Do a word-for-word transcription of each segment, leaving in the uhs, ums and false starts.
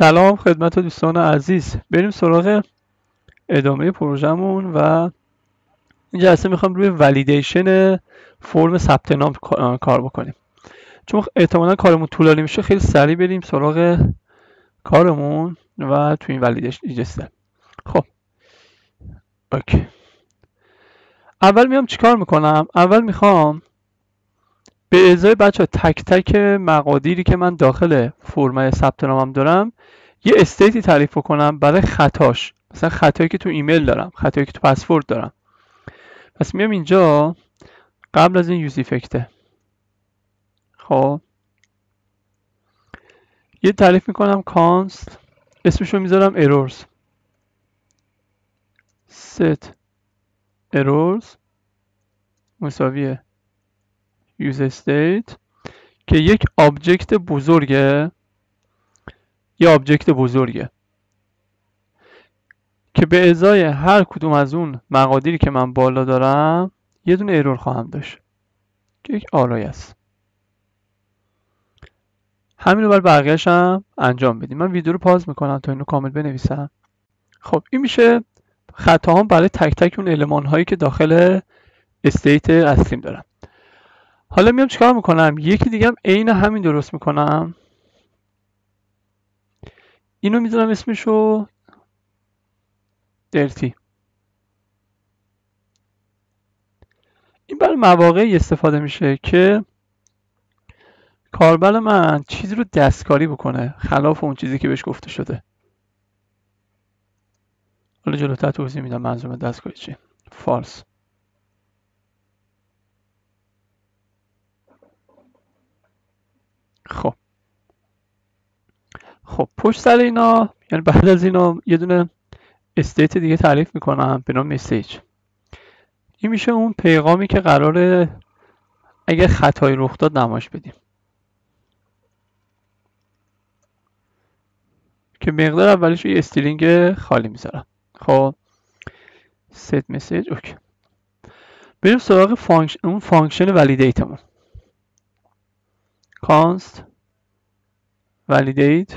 سلام خدمت دوستان عزیز. بریم سراغ ادامه پروژمون و این جلسه میخوام روی ولیدیشن فرم ثبت نام کار بکنیم. چون احتمالا کارمون طولانی میشه، خیلی سریع بریم سراغ کارمون و تو این ولیدیشن ایجسته. خب اوکی. اول میام چیکار میکنم؟ اول میخوام به ازای بچه تک تک مقادیری که من داخل فرم ثبت نامم دارم یه استیتی تعریف کنم برای خطاش. مثلا خطایی که تو ایمیل دارم، خطایی که تو پسورد دارم. پس میام اینجا قبل از این یوز افکته، خب یه تعریف میکنم کانست، اسمشو میذارم ایرورز، set errors مساویه use state که یک آبجکت بزرگه، یه آبجکت بزرگه که به ازای هر کدوم از اون مقادیری که من بالا دارم یه دونه ایرور خواهم داشت که یک آرای است. همین رو برای بقیه‌اش هم انجام بدیم. من ویدیو رو پاز میکنم تا اینو کامل بنویسم. خب این میشه خطاهام برای تک تک اون المان هایی که داخل استیت اصلیم دارم. حالا میام چیکار میکنم؟ یکی دیگه هم عین همین درست میکنم. اینو میذارم اسمشو دلتی. این برای مواقعی استفاده میشه که کاربر من چیزی رو دستکاری بکنه خلاف اون چیزی که بهش گفته شده. حالا جلوتر توضیح میدم منظورم دستکاری چیه. فالس. خب خب پشت سر اینا، یعنی بعد از اینا یه دونه استیت دیگه تعریف میکنم به نام مسیج. این میشه اون پیغامی که قراره اگه خطایی رخ داد نمایش بدیم، که مقدار اولیش یه استرینگ خالی میذارم. خب set message اوکی. بریم سراغ فانکشن، اون فانکشن ولیدیتمون. const validate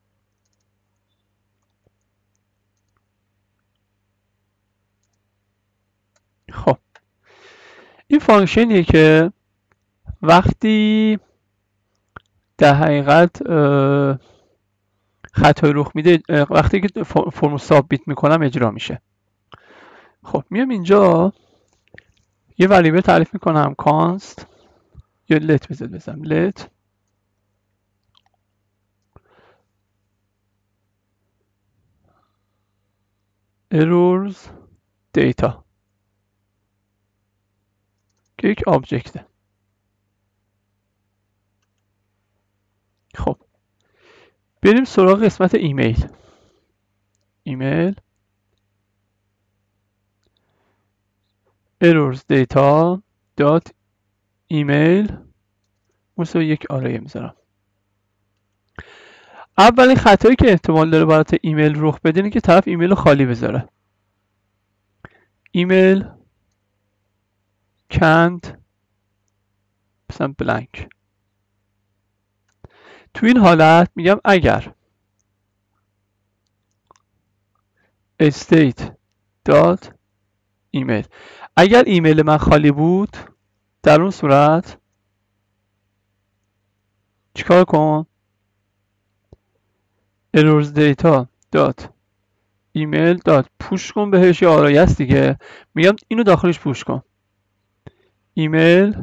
خب این فانکشنیه که وقتی در حقیقت خطای رخ میده، وقتی که فرمو سابمیت میکنم اجرا میشه. خب میام اینجا یه وریبل تعریف میکنم const، یا let بذار بزنم let errors data که یک آبجکته. خب بریم سراغ قسمت ایمیل. ایمیل errors data dot email مساوی یک آرای میذارم. اولین خطایی که احتمال داره برات ایمیل رخ بده اینه که طرف ایمیل رو خالی بذاره. ایمیل can't مثلا blank. تو این حالت میگم اگر state dot email، اگر ایمیل من خالی بود در اون صورت چیکار کن؟ errors data dot email dot پوش کن بهش، یه آرای است دیگه، میگم اینو داخلش پوش کن. ایمیل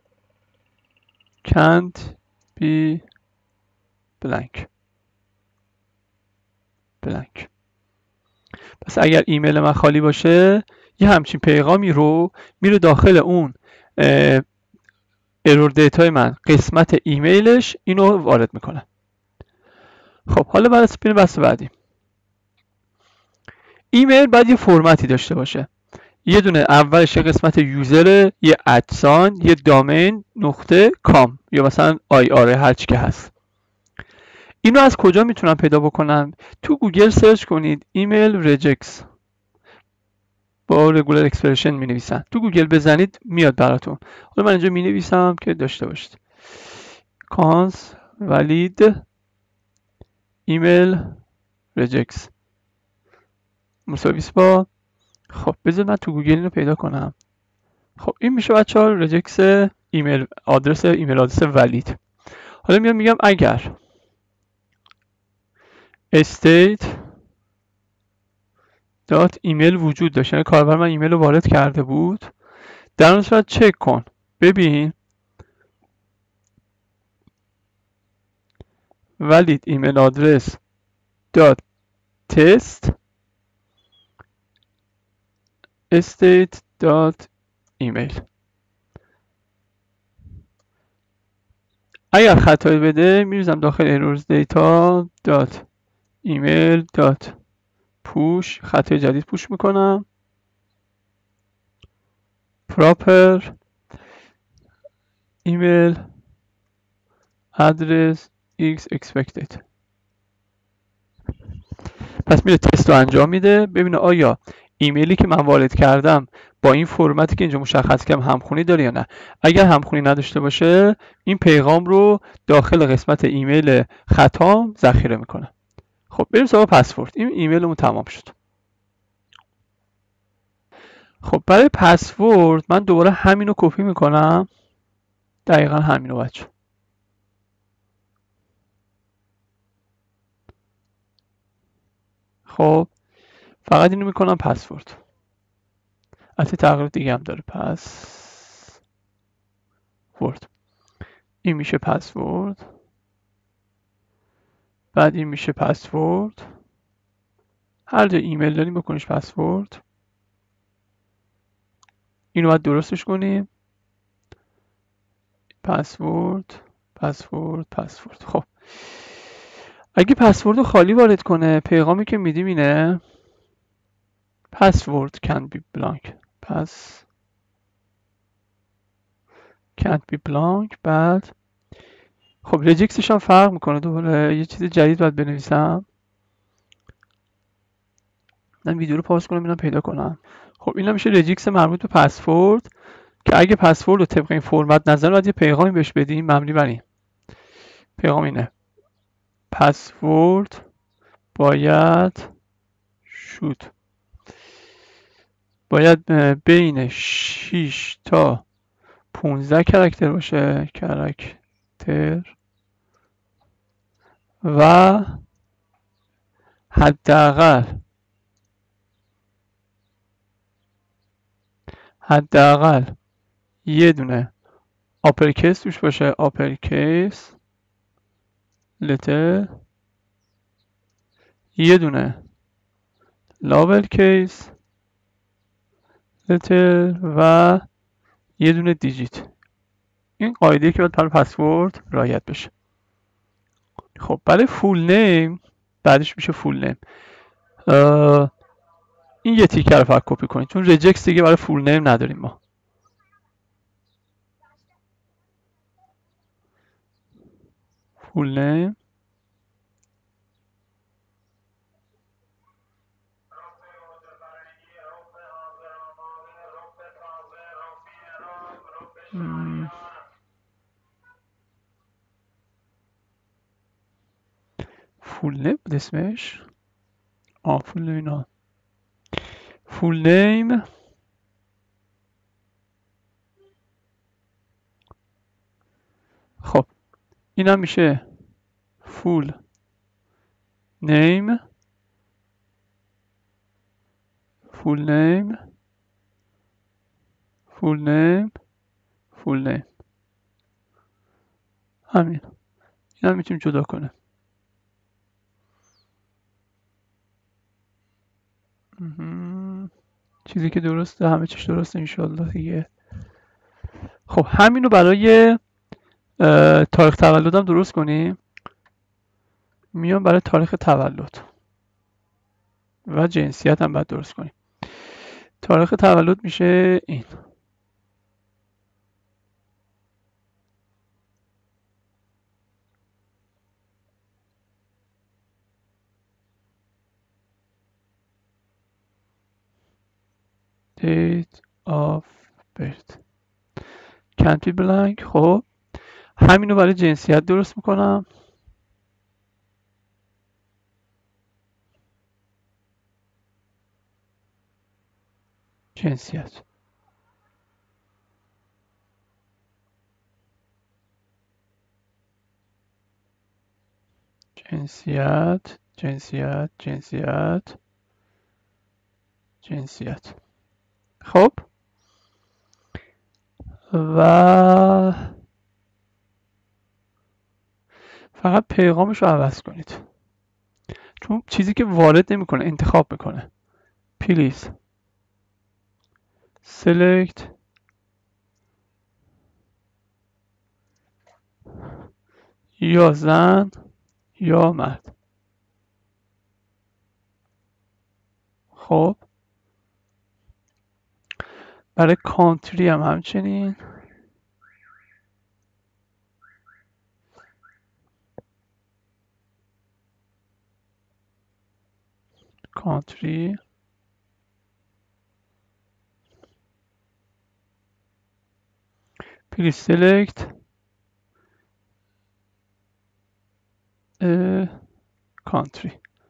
can't be blank blank. پس اگر ایمیل من خالی باشه یه همچین پیغامی رو میره داخل اون error دیتای من قسمت ایمیلش، اینو وارد میکنه. خب حالا برای سپین بحث بعدی، ایمیل باید یه فرمتی داشته باشه. یه دونه اولش یه قسمت یوزر، یه ادسان، یه دامین نقطه کام یا مثلا آی آر هر چی که هست. اینو از کجا میتونم پیدا بکنم؟ تو گوگل سرچ کنید ایمیل ریجکس، با رگولر اکسپرشن می نویسن. تو گوگل بزنید میاد براتون. حالا من اینجا می نویسم که داشته باشید const valid ایمیل رجکس مساویس با. خب بذار من تو گوگل اینو پیدا کنم. خب این میشه بچه ها رجکس ایمیل آدرس ایمیل آدرس ولید. حالا میام میگم اگر state دات ایمیل وجود داشت، یعنی کاربر من ایمیل رو وارد کرده بود، در اون صورت چک کن ببین ولید ایمیل آدرس دات تست state دات ایمیل. اگر خطایی بده میریزم داخل ایرورز دیتا دات ایمیل دات پوش، خطای جدید پوش میکنم proper email address x expected. پس میره تست رو انجام میده ببینه آیا ایمیلی که من وارد کردم با این فرمتی که اینجا مشخص کردم همخونی داره یا نه. اگر همخونی نداشته باشه این پیغام رو داخل قسمت ایمیل خطام ذخیره میکنه. خب بریم سراغ پسورد. این ایمیلمون تمام شد. خب برای پسورد من دوباره همینو کپی میکنم، دقیقا همینو بچه. خب فقط اینو میکنم پسورد. البته تغییر دیگه هم داره. پسورد این میشه پسورد، بعد این میشه پسورد. هر جا ایمیل داریم بکنیش پسورد. اینو باید درستش کنیم. پسورد پسورد پسورد. خب اگه پسورد رو خالی وارد کنه پیغامی که میدیم اینه password can be blank. پس can't be blank. بعد خب رجکسش هم فرق میکنه. دوباره یه چیز جدید باید بنویسم. من ویدیو رو پاس کنم اینم پیدا کنم. خب این میشه رجکس مربوط به پسورد که اگه پسورد رو طبق این فرمت نظر باید یه پیغامی بهش بدیم مبنی بر این. پیغام اینه پسورد باید شد باید بین شش تا پانزده کرکتر باشه، کرکتر، و حداقل حداقل یه دونه آپرکیس توش باشه، آپرکیس لتر، یه دونه لاول کیس لتر و یه دونه دیجیت. این قاعده که باید برای پسورد رعایت بشه. خب برای فول نیم بعدش میشه فول نیم. این یه تیکه رو فقط کپی کنید چون رجکس دیگه برای فول نیم نداریم ما. فول نیم فول نیم بود اسمش. آه فول نیم اینا. فول نیم خب این هم میشه فول نیم فول نیم فول نیم فول نیم. همین. این هم میتونیم جدا کنیم. چیزی که درسته همه چیش درسته انشالله دیگه. خب همینو برای تاریخ تولدم درست کنیم. میام برای تاریخ تولد و جنسیت هم باید درست کنیم. تاریخ تولد میشه این. date of birth can't be blank. خب همینو برای جنسیت درست میکنم. جنسیت جنسیت جنسیت جنسیت جنسیت خب و فقط پیغامش رو عوض کنید چون چیزی که وارد نمیکنه انتخاب میکنه. please select یا زن یا مرد. خب برای کانتری هم همچنین کانتری please select کانتری.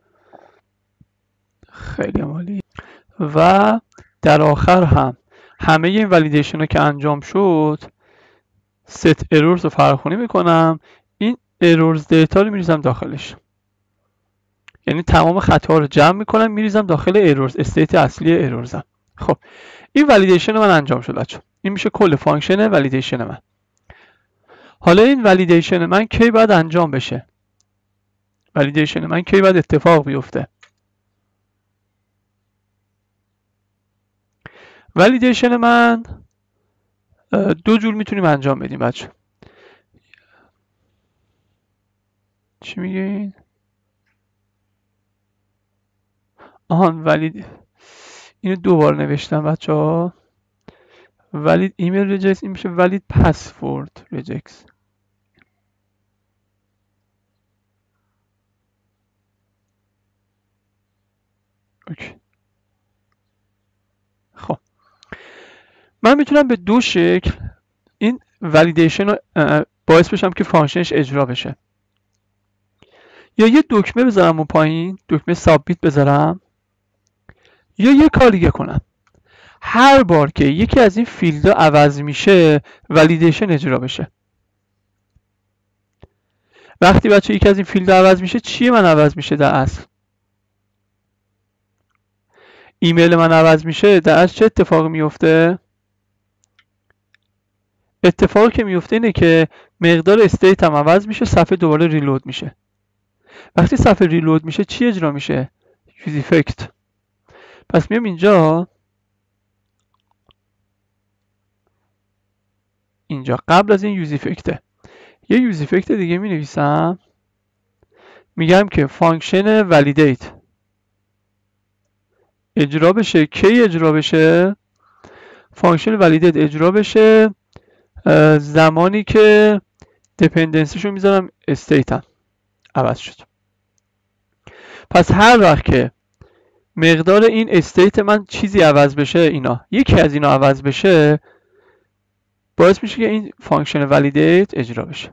خیلی عالی. و در آخر هم همه این ولیدیشن ها که انجام شد ست ایرورز رو فراخوانی میکنم. این ایرورز دیتا رو میریزم داخلش، یعنی تمام خطاها رو جمع میکنم میریزم داخل ایرورز، استیت اصلی ایرورزم. خب این ولیدیشن من انجام شد بچه. این میشه کل فانکشن ولیدیشن من. حالا این ولیدیشن من کی باید انجام بشه؟ ولیدیشن من کی باید اتفاق بیفته؟ ولیدیشن من دو جور میتونیم انجام بدیم بچه. چی میگین؟ آهان ولید اینو دوبار نوشتم بچه ها. ولید ایمیل ریجکس، این میشه ولید پسورد ریجکس. اوکی. خب من میتونم به دو شکل این ولیدیشن رو باعث بشم که فانکشنش اجرا بشه. یا یه دکمه بذارم اون پایین، دکمه سابمیت بذارم، یا یه کار دیگه کنم. هر بار که یکی از این فیلدها عوض میشه ولیدیشن اجرا بشه. وقتی بچه یکی از این فیلدها عوض میشه چیه من عوض میشه در اصل؟ ایمیل من عوض میشه، در اصل چه اتفاقی میفته؟ اتفاقی که میفته اینه که مقدار استیت هم عوض میشه، صفحه دوباره ریلود میشه. وقتی صفحه ریلود میشه چی اجرا میشه؟ یوز افکت. پس میام اینجا اینجا قبل از این یوز افکته یه یوز افکت دیگه می نویسم، میگم که فانکشن ولیدیت اجرا بشه. کی اجرا بشه؟ فانکشن ولیدیت اجرا بشه زمانی که دپندنسیشو میذارم استیتم عوض شد. پس هر وقت که مقدار این استیت من چیزی عوض بشه، اینا یکی از اینا عوض بشه، باعث میشه که این فانکشن ولیدیت اجرا بشه.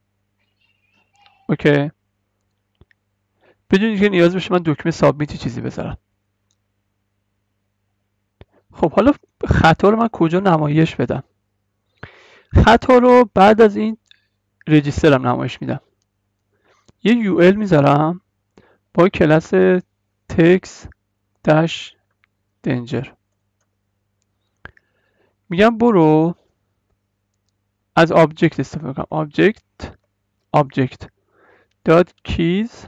اوکی. بدون اینکه نیاز بشه من دکمه سابمیت چیزی بذارم. خب حالا خطا رو من کجا نمایش بدم؟ خطا رو بعد از این رجیسترم نمایش میدم. یه یو ال میذارم با کلاس تکس داش دنجر. میگم برو از آبجکت استفاده کنم. آبجکت آبجکت دات کیز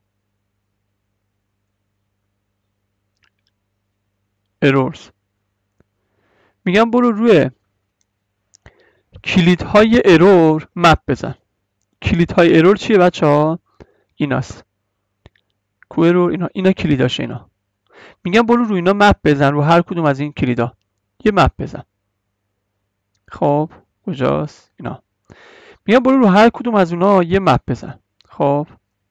ایرورز. میگم برو روی کلیدهای ایرور مپ بزن. کلیدهای ایرور چیه بچه ها؟ ایناست. کو ایرور اینا اینا کلیداشه. اینا میگم برو روی اینا مپ بزن، رو هر کدوم از این کلیدا یه مپ بزن. خب کجاست؟ اینا. میگم برو رو هر کدوم از اونا یه مپ بزن. خب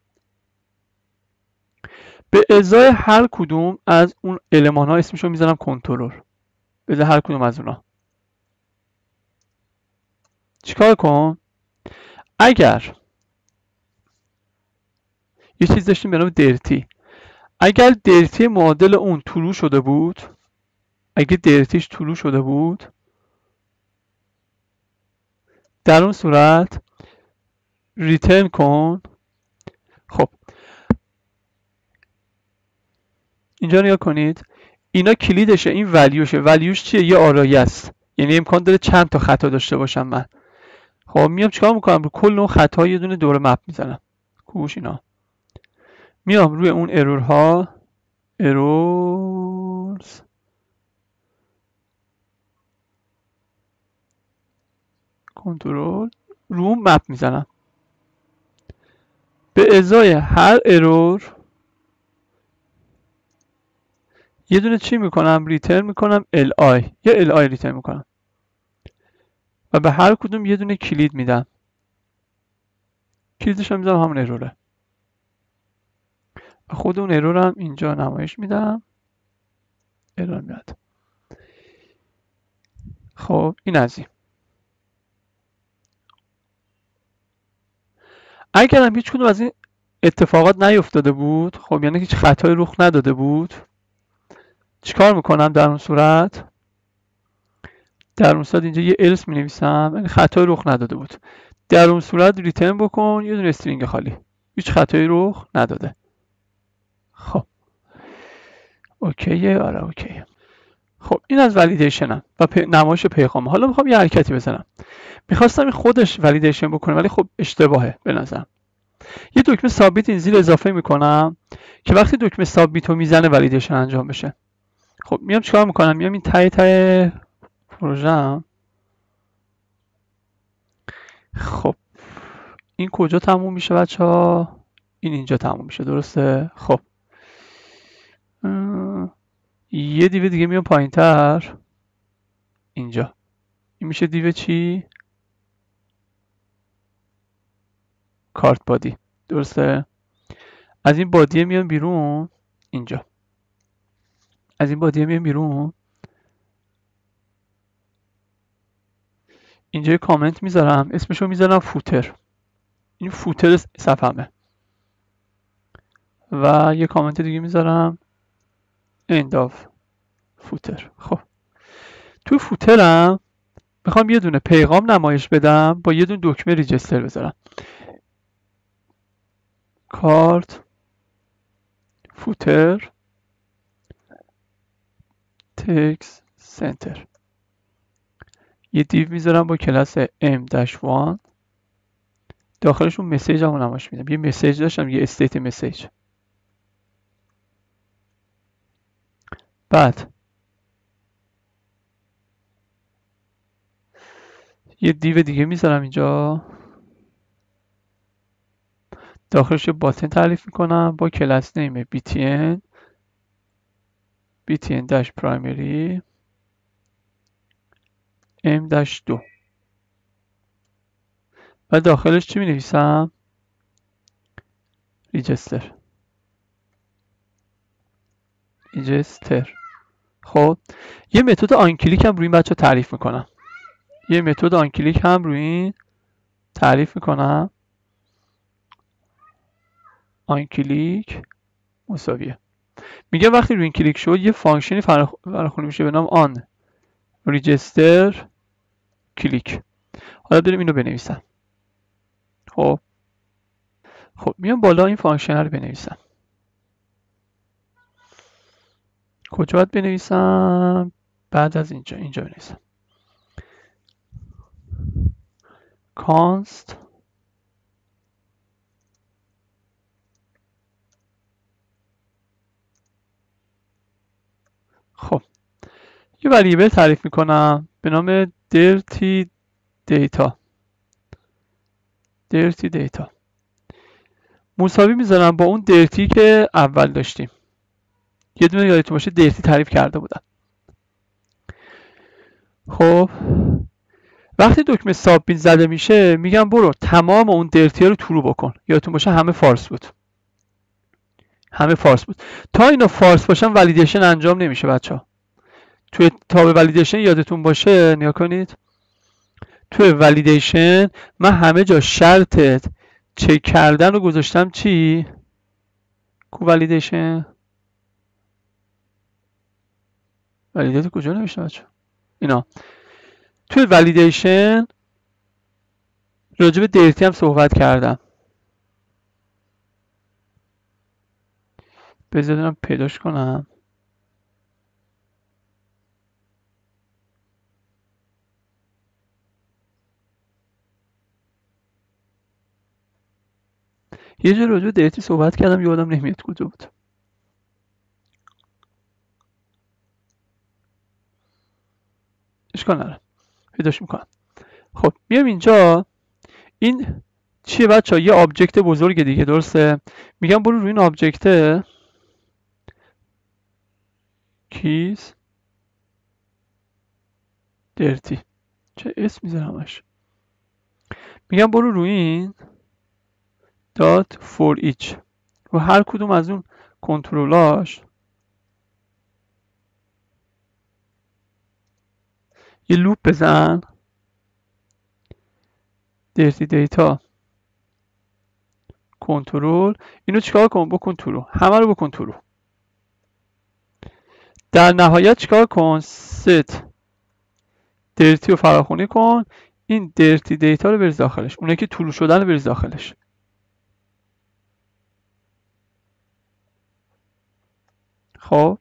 به ازای هر کدوم از اون المان ها اسمشو میذارم کنترل. به ازای هر کدوم از اونا چیکار کن؟ اگر یه چیز داشتیم به نام درتی، اگر درتی معادل اون ترو شده بود اگه درتیش طلوع شده بود در اون صورت ریترن کن. خب اینجا نگاه کنید، اینا کلیدشه، این ولیوشه. ولیوش چیه؟ یه آرایه است، یعنی امکان داره چند تا خطا داشته باشم من. خب میام چیکار میکنم؟ رو کل اون خطا یه دونه دور مپ میزنم. کوش اینا میام روی اون ارورها، ارورز کنترل، رو اون مپ میزنم. به ازای هر ارور یه دونه چی میکنم؟ ریترن میکنم ال آی، یا ال آی ریترن میکنم و به هر کدوم یه دونه کلید میدم. کلیدش هم میذارم همون اروره و خود اون ارور هم اینجا نمایش میدم. ارور میاد. خب این از این. اگر هم هیچ کدوم از این اتفاقات نیفتاده بود، خب یعنی هیچ خطایی رخ نداده بود، چیکار میکنم در اون صورت؟ در اون صورت اینجا یه الس می نویسم، یعنی خطایی رخ نداده بود. در اون صورت ریترن بکن یه دونه استرینگ خالی، هیچ خطایی رخ نداده. خب اوکیه، آره اوکیه. خب این از ولیدیشنم و پی... نمایش پیغام. حالا میخوام یه حرکتی بزنم. میخواستم خودش ولیدیشن بکنه ولی خب اشتباهه به نظرم. یه دکمه سابمیت این زیر اضافه میکنم که وقتی دکمه سابمیت رو میزنه ولیدیشن انجام بشه. خب میام چیکار میکنم؟ میام این ته ته پروژه‌ام. خب این کجا تموم میشه بچه ها؟ این اینجا تموم میشه، درسته؟ خب یه دیو دیگه میام پایین تر اینجا. این میشه دیو چی؟ کارت بادی، درسته؟ از این بادیه میام بیرون اینجا. از این بادیه میام بیرون اینجا یه کامنت میذارم، اسمشو میذارم فوتر. این فوتر صفحمه. و یه کامنت دیگه میذارم end of فوتر. خب تو فوترم میخوام یه دونه پیغام نمایش بدم با یه دونه دکمه ریجستر بذارم. کارت فوتر تکست سنتر. یه دیو میذارم با کلاس ام وان، داخلشون مسیج هم نمایش میدم. یه مسیج داشتم، یه استیت مسیج. بعد یه دیو دیگه میذارم اینجا، داخلش یه باتن تعریف میکنم با کلاس نیم btn btn dash primary ام دو و داخلش چی می نویسم؟ ریجستر ریجستر. خب یه متد آن کلیک هم روی این بچه تعریف میکنم. یه متد آن کلیک هم روی این تعریف میکنم. آن کلیک مساویه، میگه وقتی روی این کلیک شد یه فانکشنی فراخوانی میشه به نام آن ریجستر کلیک. حالا بریم اینو بنویسم. خب خب میام بالا این فانکشن رو بنویسم. کجا باید بنویسم؟ بعد از اینجا اینجا بنویسم. کانست خب یه وریبل تعریف میکنم به نام dirty data dirty data مساوی میذارم با اون درتی که اول داشتیم. یه دونه یادتون باشه درتی تعریف کرده بودم. خب وقتی دکمه سابمیت زده میشه میگم برو تمام اون درتی رو ترو بکن. یادتون باشه همه فالس بود. همه فالس بود. تا اینا فالس باشن ولیدیشن انجام نمیشه بچه ها. توی تاب ولیدیشن یادتون باشه نگاه کنید. توی ولیدیشن من همه جا شرط چک کردن رو گذاشتم چی؟ کو ولیدیشن ولیدیت کجا نوشته بچه؟ اینا توی ولیدیشن راجع به دیرتی هم صحبت کردم. بذارم پیداش کنم. یه جور راجع به دیرتی صحبت کردم یادم نمیاد کجا بود. اشکال نداره پیداش میکنم. خب میام اینجا. این چیه بچه ها؟ یه آبجکت بزرگ دیگه، درسته؟ میگم برو روی این آبجکت کیز درتی، چه اسم میذارمش، میگم برو روی این دات فور ایچ، رو هر کدوم از اون کنترلاش یه لوپ بزن. درتی دیتا کنترل، اینو چیکار کن؟ بکن تو رو، همه رو بکن تو رو. در نهایت چیکار کن؟ ست درتی رو فراخونی کن، این درتی دیتا رو بریز داخلش، اونه که طولو شدن رو بریز داخلش. خب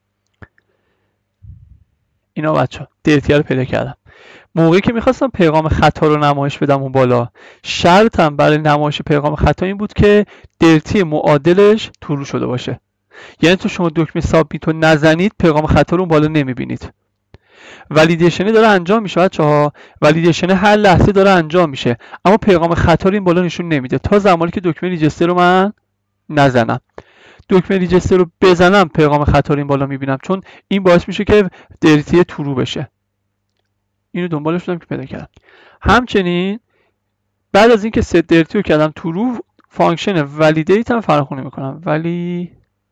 اینا بچه ها درتی رو پیدا کردم. موقعی که میخواستم پیغام خطا رو نمایش بدم اون بالا، شرطم برای نمایش پیغام خطا این بود که درتی معادلش طولو شده باشه. یعنی تو شما دکمه سابمیت رو نزنید پیغام خطا رو اون بالا نمیبینید. ولیدیشن داره انجام میشه بچه‌ها، ولیدیشن هر لحظه داره انجام میشه، اما پیغام خطا رو این بالا نشون نمیده تا زمانی که دکمه ریجستر رو من نزنم. دکمه ریجستر رو بزنم پیغام خطا رو این بالا میبینم، چون این باعث میشه که درتی ترو بشه. اینو دنبالش بودم که پیدا کردم. همچنین بعد از اینکه ست درتی رو کردم ترو، فانکشن ولیدیت هم فراخوانی میکنم. ولیدیت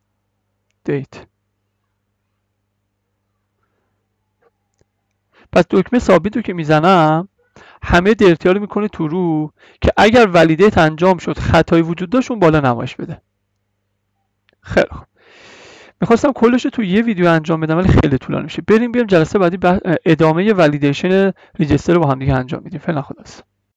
پس دکمه ثابت رو که میزنم همه درتی ها رو میکنه ترو که اگر ولیدیت انجام شد خطایی وجود داشت اون بالا نمایش بده. خیلی خوب، میخواستم کلش رو تو یه ویدیو انجام بدم ولی خیلی طولانی میشه. بریم بیام جلسه بعدی ادامه ولیدیشن ریجستر رو با هم دیگه انجام میدیم. فعلا خداحافظ.